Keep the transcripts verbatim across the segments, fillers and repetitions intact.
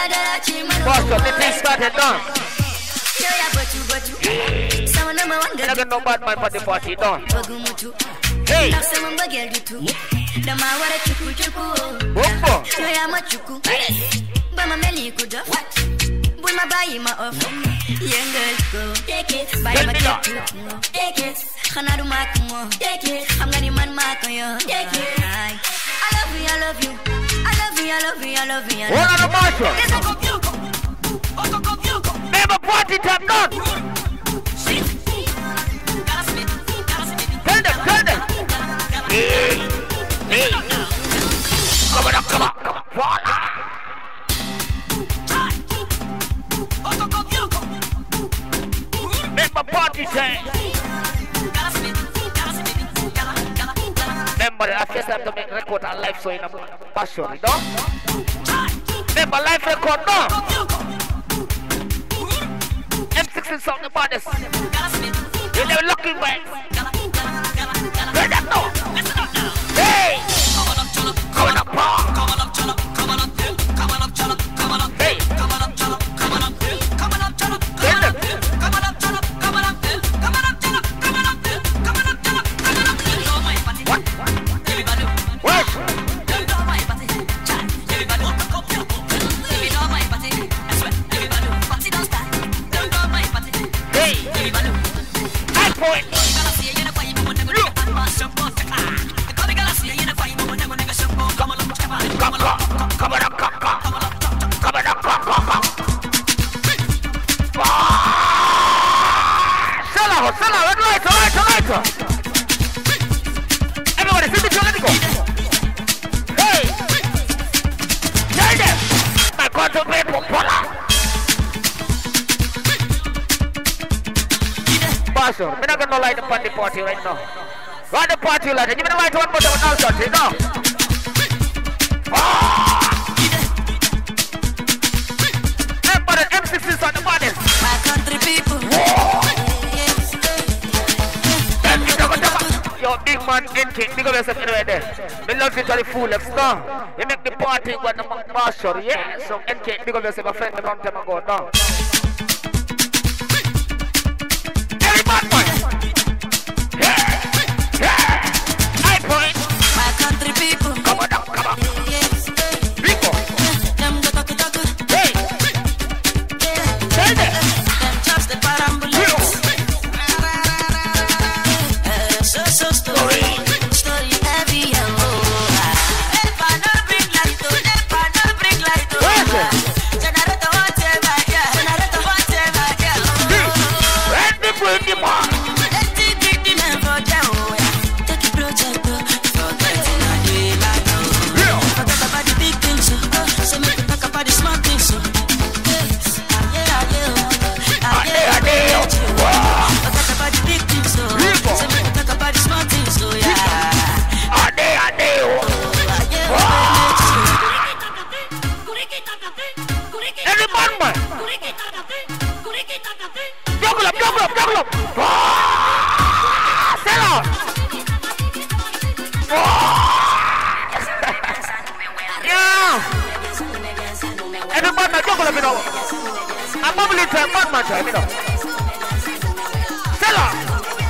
Boss, the thing started done. Yeah. I got no bad mind for the party done. Hey. What? My buy my off. Young girls go. Take it. Buy my cake. Take it. Hanadu Makumo. Take it. I'm gonna man Makoyo. Take it. I love you, I love you. I love you, I love you, I love you. What are the marshals? Never party time done. Tell them, tell them. Hey, hey. Come on, come on, come on. Voila. Remember party time. Remember the first time to make record and live so in a passion, you know? Remember live record, no? M sixteen song the baddest. You're never looking back. Hear that now? Hey! Coming up, bro. Coming up, coming up, coming up, coming up, coming up, hey! Coming up, coming up, coming up, coming up, coming up, coming up, coming up, coming up, coming up, coming up, coming up, coming up. What? What? Hey! High point! Come on, come on, come on, come on, come on, come on. Sell out, sell out, right, right, right. Everybody, see me, let me go. Hey, tell them, my control people, Pola. Pastor, I'm not gonna light up on the party right now. Run the party light, give me the light one more time, now, you know. Remember the M sixteen on the baddest. My country people. Yo, big man, N K, big up yourself anyway there. Me love you to the fullest, no? You make the party with the marshal, yeah? So N K, big up yourself, a friend, a long time ago, no? Every bad boy. Yeah, yeah. High point. My country people. Come on down, come on. Rico. Hey. Tell them. Them just the parambulance. So, so story. Story heavy and low. If I don't bring light to, if I don't bring light to. Generator whatever, yeah. Generator whatever, yeah. Let me bring the man. Let me bring the man for them, yeah. Take a project, forget it, I do it like that. Forget about the big things, so make me talk about the small things, so. Yeah, yeah, yeah. Ade, ade, wow. Forget about the big things, so. So make me talk about the small things, so yeah. Ade, ade, wow. Every man, man. Juggle up, juggle up, juggle up. Wow. Sell out. Wow. Yeah. Every man, man, juggle up, you know. I'm bubbling to a man, man, time, you know. Sell out.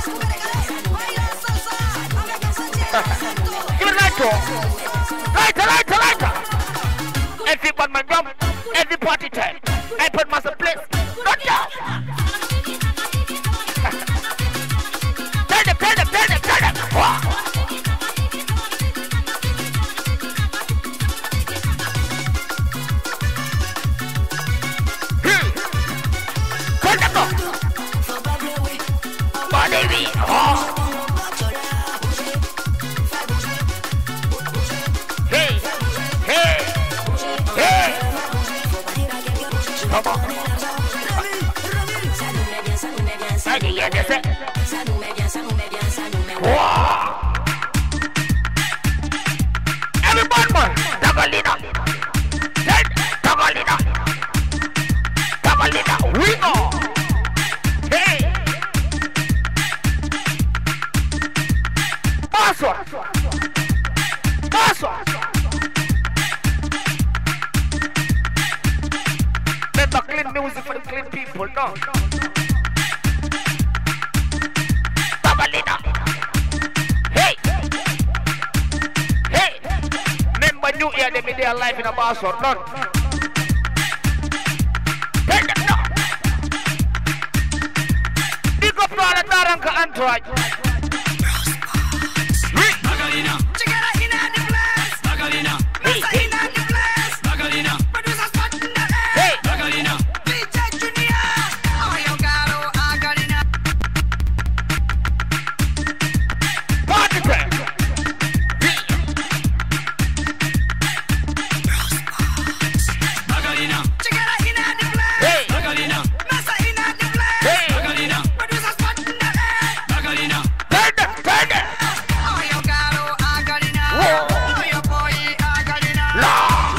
Give it light to lighter, lighter, lighter. Every man, man, jump. Every party time. I put myself place. Not down. Tell them, tell them, tell them, tell them. Wow. Hmm. Tell them no. Body, oh. Hey, hey, hey. Come on. I can hear this. Wow. Everybody, man. Tagalina. Tagalina. Tagalina. We go. Hey. Password. Password. people, no. Babalina. Hey. Hey. Remember New Year, they made their life in a bar or none. Tell them no. Big up all the Taranka entourage. Bagalina. Bagalina. Hey, hey. Bagalina. Hey. Bagalina. Party time. Bagalina. Hey. Bagalina. Hey. Bagalina. Bagalina. Turn them, turn them. Whoa. La.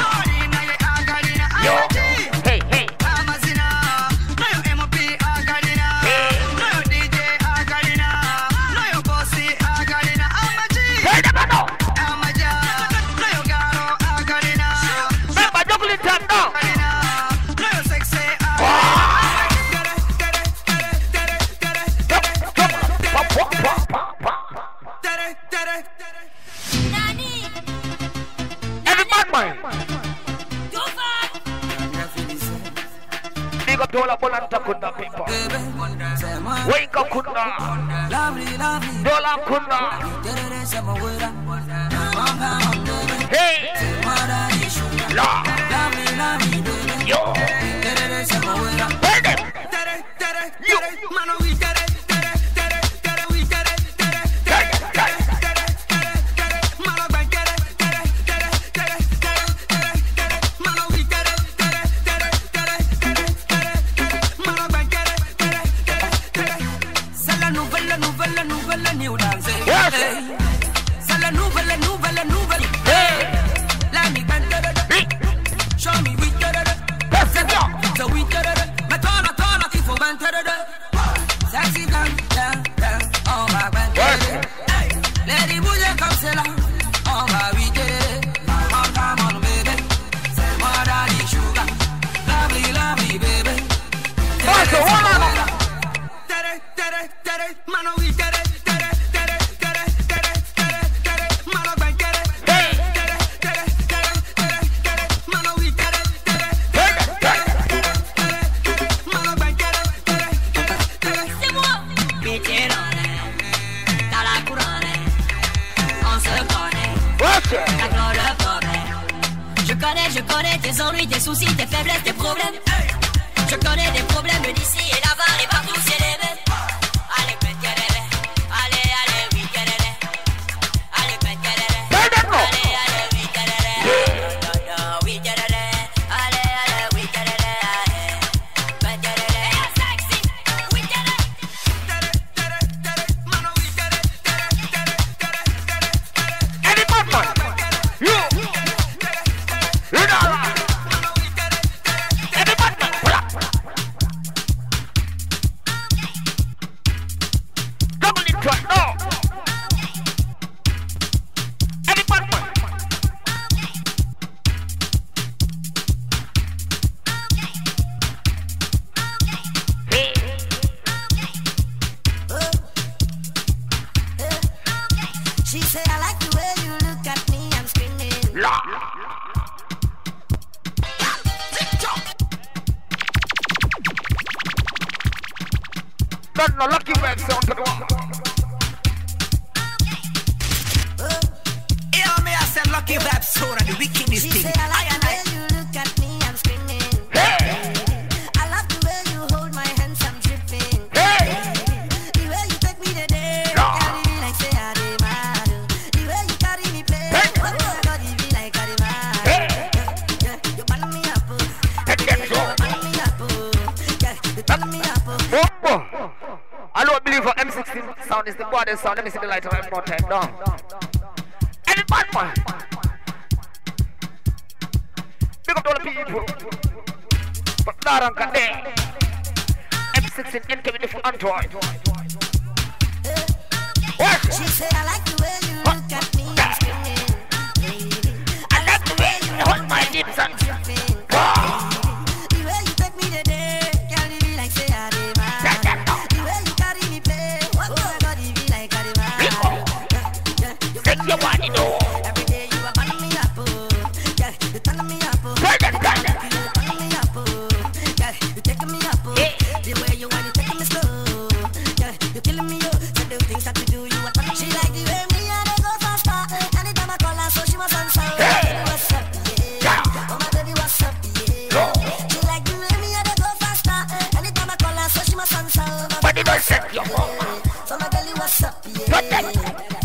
Yo. Hey, hey. Hey. Turn them on now. Remember, juggling time now. Pop, pop, pop, pop, pop. Every man, man. Big up to all the Bolanta Kunda people. Wake up Kunda. Dola Kunda. Hey. La. Yo. Hey them. Yo. Je connais tes ennuis, tes soucis, tes faiblesses, tes problèmes. Je connais des problèmes d'ici et là-bas et partout, c'est les mêmes. Allez, pète, allez, allez, allez, oui, allez, allez, pète, allez, allez, allez, oui, allez, oui, allez, allez, allez, oui, allez, pète, allez, sexy, oui, allez. Any man, man. You. You know. Any man, man. Pull up. Double it right now. Any man, man. Hey. She said, I like the way you look at me, I'm screaming. La. Don't no lucky man sound to the one. Yeah, me I said lucky rap soda, the wickedest She thing. said, I like the way you look at me, I'm screaming. Hey. I love the way you hold my hands, I'm tripping. Hey. The way you take me today, Yeah. carry me like say I did mad. The way you carry me play, Hey. oh my God, you be like I did mad. Hey. Yeah, you burn me up, oh. Take them You so. burn me up, oh. Yeah, you turn me up, oh. Oh, oh. I don't believe for M sixteen sound is the baddest sound. Let me see the light one more time down. Any bad man. Big up to all the people. But Taranka there. M sixteen N K with the full Android. What? She said, I like the way you look at me, I'm screaming. I like the way you hold my lips and Tripping. wow. The way you take me today, carry me like say Protect.